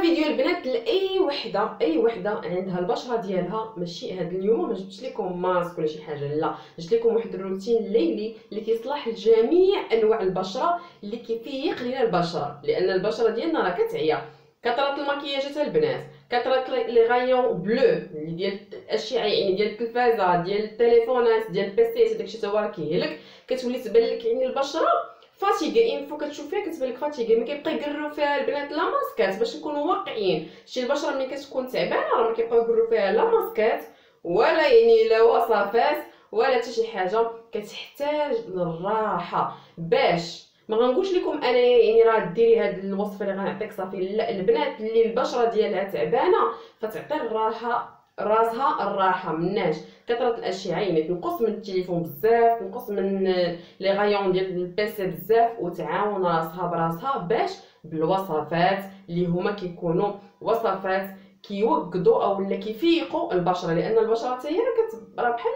فيديو البنات لاي وحده عندها البشره ديالها. ماشي هاد اليوم ما جبتش لكم ماسك ولا شي حاجه، لا جبت لكم واحد الروتين ليلي اللي كيصلح لجميع انواع البشره، اللي كيفيق لينا البشره، لان البشره ديالنا راه كتعيا. كثره المكياجات البنات، كثره لي غايون بلو اللي ديال الاشعه، يعني ديال التلفازه، ديال التليفونات، ديال البيسيات، داكشي تا هو راه كيهلك. كتولي تبان لك يعني البشره فاتيغي، ان فو كتشوفيها كتبان لك فاتيغي. ما كيبقى يقروا فيها البنات لا ماسكات باش نكونوا واقعيين. شي البشره ملي كتكون تعبانه راه ما كيبقاو يقروا فيها لا ماسكات ولا يعني لا وصفات ولا حتى شي حاجه. كتحتاج للراحه. باش ما غنقولش لكم انا يعني راه ديري هاد الوصفه اللي غنعطيك صافي، لا. البنات اللي البشره ديالها تعبانه فتعطي الراحه راسها الراحه. مناش كثره الاشعه، يعني تنقص من التليفون بزاف، تنقص من لي غايون ديال البيسي بزاف، وتعاون راسها براسها باش بالوصفات اللي هما كيكونوا وصفات كيوقدوا او لا كيفيقوا البشره. لان البشره حتى هي راه بحال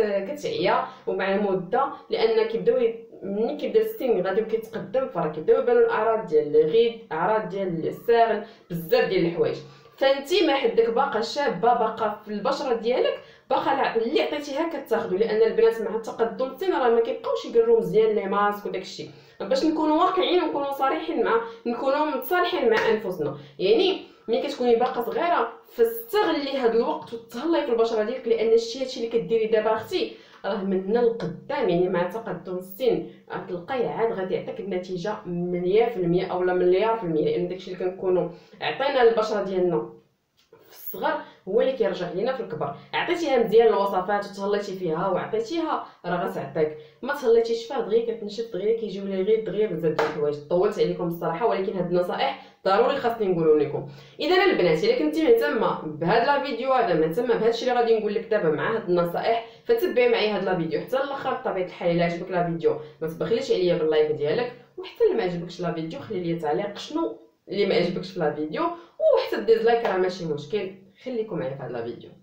كتعيا ومع المده، لان ملي كيبدا السن غادي كيتقدم فراه كيبداو يبانوا الاعراض ديال الغيد، اعراض ديال الساغن، بزاف ديال الحوايج. فانتي ما حدك باقا شابه، باقا في البشره ديالك باقا اللي عطيتيها كتاخذوا، لان البنات مع تقدم السن راه ما كيبقاوش يقروا مزيان لي ماسك وداكشي. باش نكونوا واقعيين ونكونوا صريحين نكونوا متصالحين مع انفسنا. يعني ملي كتكوني باقا صغيره فاستغلي هذا الوقت وتهلاي في البشره ديالك، لان هادشي اللي كديري دابا اختي راه من هنا لقدام، يعني مع تقدم السن غتلقاي عاد غادي يعطيك النتيجه 100% اولا مليار في المية. لان داكشي اللي كنكونوا عطينا البشره ديالنا في الصغر هو اللي كيرجع لينا في الكبر. عطيتيها مزيان الوصفات وتهليتي فيها وعطيتيها راه غتعطيك. ما تهليتيش فيها دغيا كتنشف دغيا كيجيو لي غير دغيا بزاف ديال الحوايج. طولت عليكم الصراحه، ولكن هاد النصائح ضروري خاصني نقولهم لكم. اذا البنات الا كنتي مهتمه بهاد لا فيديو هذا، مهتمه بهادشي اللي غادي نقول لك دابا مع هاد النصائح، فتبعي معايا هاد لا فيديو حتى الاخر. بطبيعه الحال الا عجبك لا فيديو ما تبخليش عليا باللايك ديالك، وحتى اللي ما عجبكش لا فيديو خلي لي تعليق شنو اللي ما عجبكش في لا فيديو، وحتى ديزلايك راه ماشي مشكل. خليكم معايا في هاد لا فيديو.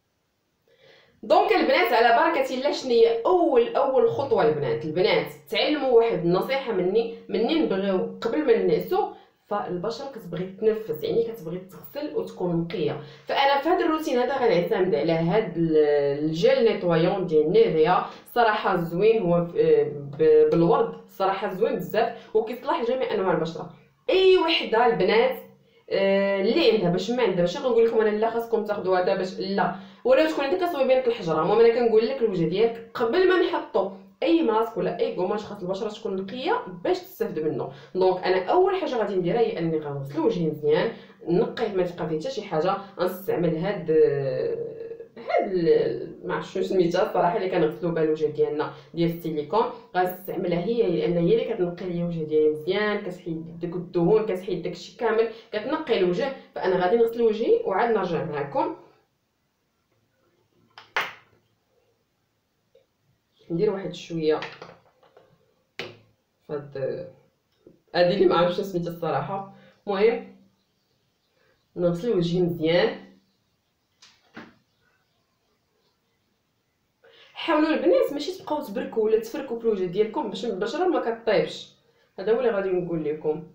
دونك البنات على بركه الله، شنو هي اول خطوه البنات تعلموا واحد النصيحه مني نبغيو قبل ما ننعسوا. فالبشره كتبغي تنفس، يعني كتبغي تغسل وتكون نقيه. فانا في هذا الروتين هذا غنعتمد على هذا الجيل نيتويون ديال نيفيا. صراحه زوين، هو بالورد، صراحه زوين بزاف وكيصلح لجميع انواع البشره. اي وحده البنات اللي عندها، باش ما عندها ماشي غنقول لكم انا لا خاصكم تاخذوا هذا باش لا، ولا تكون عندك صويبات الحجره. المهم انا كنقول لك الوجه ديالك قبل ما نحطوا اي ماسك ولا اي قماش خاص البشره تكون نقيه باش تستافد منه. دونك انا اول حاجه غادي نديرها هي اني غنغسل وجهي مزيان، نقيه ما تبقى فيه حتى شي حاجه. غنستعمل هاد ما عرفتش شنو سميتها الصراحه، اللي كنغسلوا بها الوجه ديالنا ديال السيليكون. غنستعملها هي لان هي اللي كتنقي لي الوجه ديالي مزيان، كتحيد داك الدهون، كتحيد داكشي كامل، كتنقي الوجه. فانا غادي نغسل وجهي وعاد نرجع معكم. ندير واحد شويه فهاد هادي اللي ما عرفتش سميتها الصراحه. المهم نغسل وجهي مزيان. حاولوا البنات ماشي تبقاو تبركوا ولا تفركوا في الوجه ديالكم باش البشره ما كطيبش. هذا هو اللي غادي نقول لكم.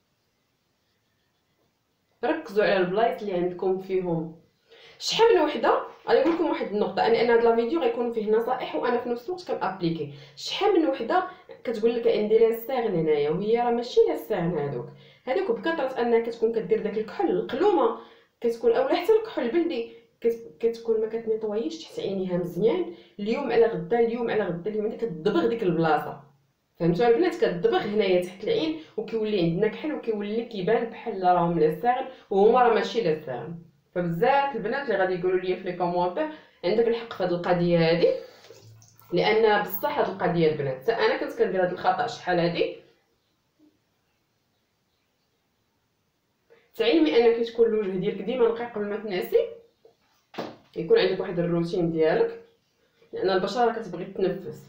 ركزوا على البلايص اللي عندكم فيهم شحال من وحده. غادي نقول لكم واحد النقطه، ان هذا لا فيديو غيكون فيه نصائح وانا في نفس الوقت كنابليكي. شحال من وحده كتقول لك عندي لي الساغن هنايا، وهي راه ماشي لي الساغن هذوك بكثره انها كتكون كدير داك الكحل القلومه كتكون، اولا حتى الكحل البلدي كتكون ما كتنيطويش تحت عينيها مزيان. اليوم على غدا، اليوم على غدا، اليوم كتدبغ ديك البلاصه. فهمتوا البنات؟ كتدبغ هنايا تحت العين وكيولي عندنا كحل وكيولي كيبان بحال راهم لي الساغن وهما راه ماشي لي الساغن. فبزاف البنات اللي غادي يقولوا لي في لي كومونتير عندك الحق في هذه القضيه هذه، لان بصح هذه القضيه البنات حتى انا كنت كندير هذا الخطا شحال هذه. تعلمي انك تكون الوجه ديالك ديما نقي قبل ما تنعسي، يكون عندك واحد الروتين ديالك، لان البشره كتبغي تنفس.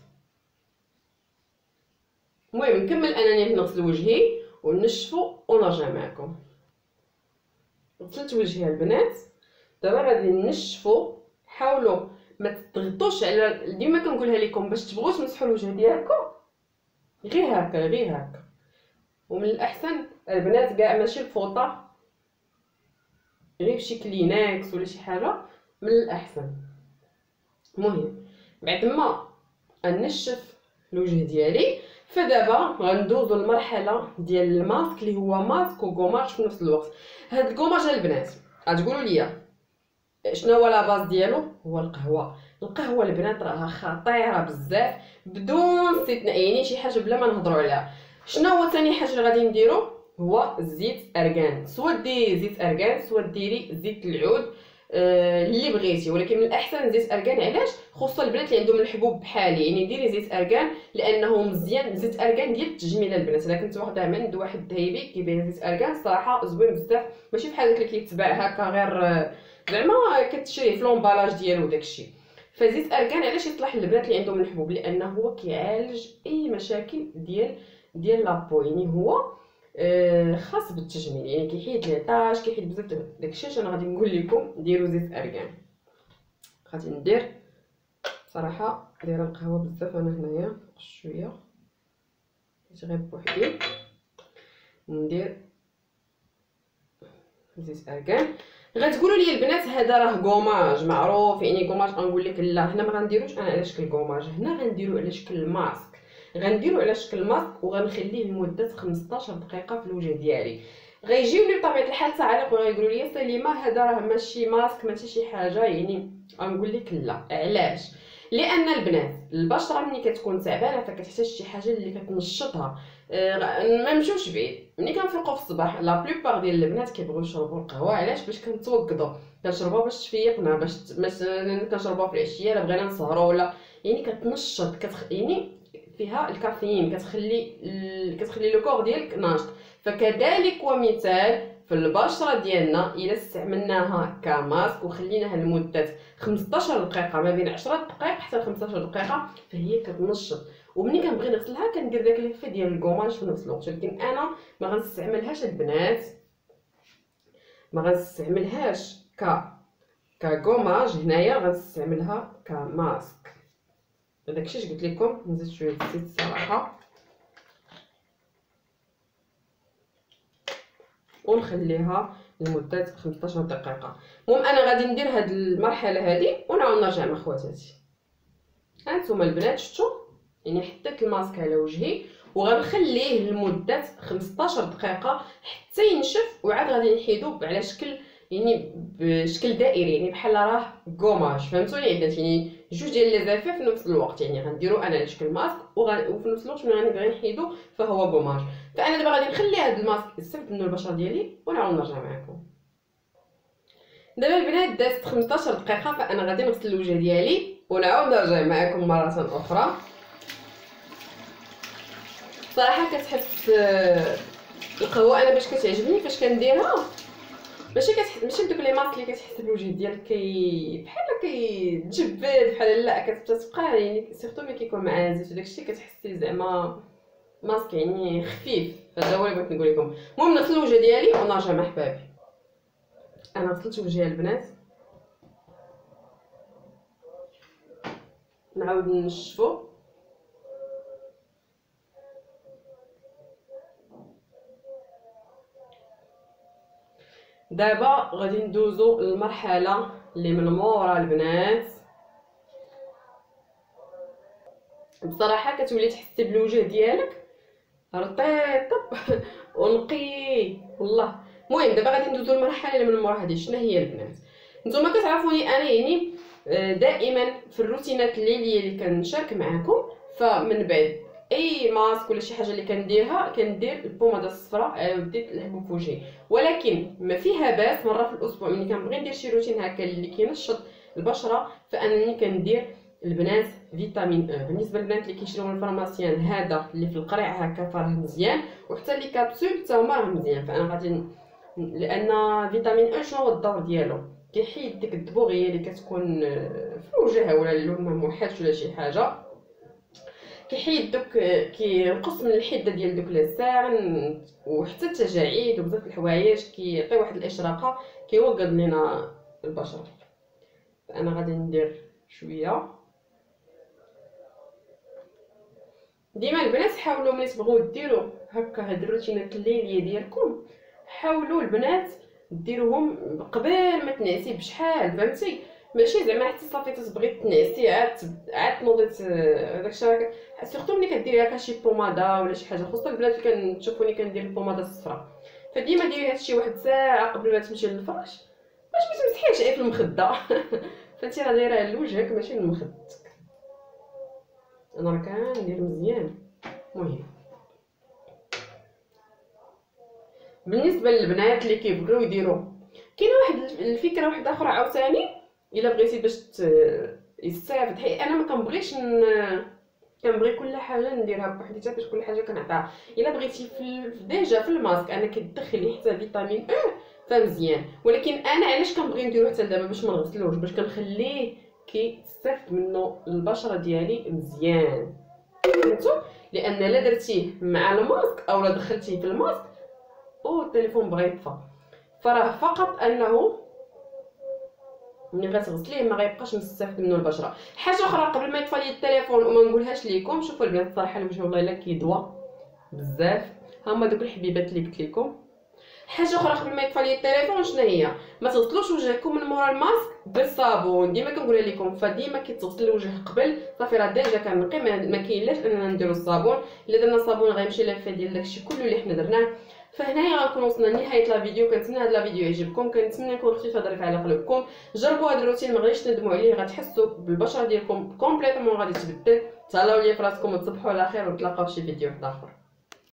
المهم نكمل انني نغسل وجهي ونشفو ونرجع معكم. غسلت وجهي البنات، دابا غادي نشفو. حاولوا ما تضغطوش على، ديما كنقولها لكم باش تبغوا تمسحوا الوجه ديالكم غير هكا غير هكا. ومن الاحسن البنات كاع ماشي الفوطه غير بشي كلينكس ولا شي حاجه من الاحسن. المهم بعد ما نشف الوجه ديالي، فدابا غندوزو المرحله ديال الماسك اللي هو ماسك وكوماج في نفس الوقت. هاد الكوماج البنات غتقولوا لي شنو هو لا باز ديالو؟ هو القهوه. القهوه البنات راها خطيره بزاف بدون استثناء، يعني شي حاجه بلا ما نهضروا عليها. شنو هو ثاني حاجه اللي غادي نديرو؟ هو زيت ارغان. سواء ديري زيت ارغان سواء ديري زيت العود، اللي بغيتي، ولكن من الاحسن زيت ارغان. علاش؟ خصوصا البنات اللي عندهم الحبوب بحالي، يعني ديري زيت ارغان لانه مزيان. زيت ارغان ديال التجميل البنات، الا كنت واخداه من عند واحد الذهيبي كيبيع زيت ارغان صراحه زوين بزاف، ماشي بحال داك اللي كيتباع هكا غير زعما كتشريه في لومبالاج ديالو داكشي. فزيت ارغان علاش يصلح للبنات اللي عندهم الحبوب؟ لانه هو كيعالج اي مشاكل ديال لابو، يعني هو خاص بالتجميل، يعني كيحيد لي طاج، كيحيد بزاف داكشي. انا غادي نقول لكم ديروا زيت ارغان. غادي ندير صراحه دايره القهوه بزاف انا هنايا شويه، غير بوحدي ندير زيت ارغان. غتقولوا لي البنات هذا راه كوماج معروف، يعني كوماج. غنقول لك لا، هنا ما غنديروش انا على شكل كوماج، هنا غنديرو على شكل ماسك. غنديرو على شكل ماسك وغنخليه لمده 15 دقيقه في الوجه ديالي. غيجيوني بطبيعه الحال تعليق وغيقولوا لي سليمه هذا راه ماشي ماسك ماشي شي حاجه، يعني غنقول لك لا. علاش؟ لان البنات البشره ملي كتكون تعبانه فكتحتاج شي حاجه اللي كتنشطها. ما نمشيوش بعيد، ملي كنفيقوا في الصباح لا بلوبار ديال البنات كيبغيو يشربوا القهوه. علاش؟ باش كنتوقدوا، كنشربوها باش تفيقنا، باش مثلا كنشربوها في العشيه الا بغينا نسهروا ولا، يعني كتنشط يعني فيها الكافيين، كتخلي لو كور ديالك ناشط. فكذلك ومثال في البشره ديالنا الا استعملناها كماسك وخليناها لمده 15 دقيقه، ما بين 10 دقائق حتى 15 دقيقه، فهي كتنشط. ومني كنبغي نغسلها كندير داك ليفي ديال الكوماج في نفس الوقت. ولكن انا ما غنستعملهاش البنات، ما غنستعملهاش ككوماج، هنايا غنستعملها كماسك. داكشي اش قلت لكم. نزيد شويه الزيت الصراحه ونخليها لمده 15 دقيقه. المهم انا غادي ندير هاد المرحله هادي ونعاود نرجع مع خواتاتي. هانتوما البنات شفتوا، يعني حطيت الماسك على وجهي وغنخليه لمده 15 دقيقه حتى ينشف، وعاد غادي نحيدو على شكل، يعني بشكل دائري، يعني بحال راه كوماج. فهمتوني عدات؟ يعني جوج ديال لي زافي في نفس الوقت، يعني غنديرو انا على شكل ماسك وفي نفس الوقت ملي غنبغي نحيدو فهو كوماج. فانا دابا غادي نخلي هذا الماسك يستفد منه البشره ديالي ونعاود نرجع معكم. دابا البنات دازت 15 دقيقه، فانا غادي نغسل الوجه ديالي ونعاود نرجع معكم مره اخرى. صراحه كتحس القهوه انا باش كتعجبني فاش كنديرها، ماشي بدوك لي ماسك اللي كتحس بالوجه ديالك بحال كيتجبد بحال، لا كتبقى يعني سيرتو ملي كيكون مع زيت وداكشي كتحسي زعما ماسك يعني خفيف. هذا هو اللي بغيت نقول لكم. المهم نغسل الوجه ديالي ونرجع مع حبابي. انا غسلت وجهي البنات، نعاود نشفو. دابا غادي ندوزو للمرحله اللي من مورا البنات. بصراحه كتولي تحسي بالوجه ديالك رطيب ونقي والله. المهم دابا غادي ندوزو للمرحله اللي من مورا هذه. شنو هي البنات؟ نتوما كتعرفوني انا يعني دائما في الروتينات الليليه اللي كنشارك معكم، فمن بعد اي ماسك ولا شي حاجه اللي كنديرها كندير البوماده الصفراء وديت الحبوب في وجهي. ولكن ما فيها باس مره في الاسبوع ملي كنبغي ندير شي روتين هكا اللي كينشط البشره، فانني كندير البنات فيتامين او. بالنسبه للبنات اللي كيشريو من الفارماسيان هذا اللي في القريع هكا فراه مزيان، وحتى لي كابسول حتى هما راه مزيان. فانا غادي لان فيتامين او شنو هو الدور ديالو؟ كيحيد ديك الدبوغيه اللي كتكون في الوجه ولا اللون ما موحدش ولا شي حاجه، كيحيد دوك، كينقص من الحده ديال دوك لسان وحتى التجاعيد وبزاف الحوايج، كيعطي واحد الاشراقه كيوقد لنا البشره. فانا غادي ندير شويه. ديما البنات حاولوا ملي تبغوا ديروا هكا هاد الروتينات الليليه ديالكم، حاولوا البنات ديروهم قبل ما تنعسي بشحال، فهمتي؟ ماشي زعما حتى صافي تبغي تنعسي عاد تنوضي داكشي راه سورتو ملي كديري هكا شي بوماده ولا شي حاجه، خصوصا البنات اللي كنشوفوني كندير البوماده الصفراء، فديما ديري هادشي واحد ساعه قبل ما تمشي للفراش باش ما تمسحيش عيب في المخده. فانتي راه دايره لوجهك ماشي لمخدتك. انا راه كندير مزيان. المهم بالنسبه للبنات اللي كيبغيو يديروا، كاينه واحد الفكره واحده اخرى عاوتاني الا بغيتي باش يستافد. حيت انا ما كنبغيش كنبغي كل حاجه نديرها بوحديتها، باش كل حاجه كنعطيها. الا بغيتي ديجا في الماسك انا كتدخلي حتى فيتامين او فمزيان، ولكن انا علاش كنبغي نديرو حتى دابا باش ما نغسلوش، باش كنخليه كيستافد منه البشره ديالي مزيان، فهمتوا؟ لان لا درتيه مع الماسك او لا دخلتيه في الماسك التليفون بغا يطفى، فراه فقط انه ملي غتغسليه ما غيبقاش مستافد منه البشره. حاجه اخرى قبل ما يطفى لي التليفون وما نقولهاش ليكم، شوفوا البنات صراحه الوجه والله الا كيدوى بزاف، هما دوك الحبيبات اللي قلت لكم. حاجه اخرى قبل ما يطفى لي التليفون شنو هي؟ ما تغسلوش وجهكم من مورا الماسك بالصابون، ديما كنقولها لكم، فديما كيتغسل الوجه قبل صافي راه ديجا كنقي، ما كاينلاش اننا نديرو الصابون. الا درنا الصابون غيمشي لافه ديال داكشي كله اللي حنا درناه. فهنايا غنكون وصلنا لنهايه لا فيديو. كنتمنى هذا لا فيديو يعجبكم، كنتمنى نكون خفيفه ظريفه على قلوبكم. جربوا هذا الروتين ما غاديش تندموا عليه، غتحسوا بالبشره ديالكم كومبليتومون غادي تبدل. تهلاو ليا فراسكم وتصبحوا على خير، ونتلاقاو في شي فيديو واحد اخر.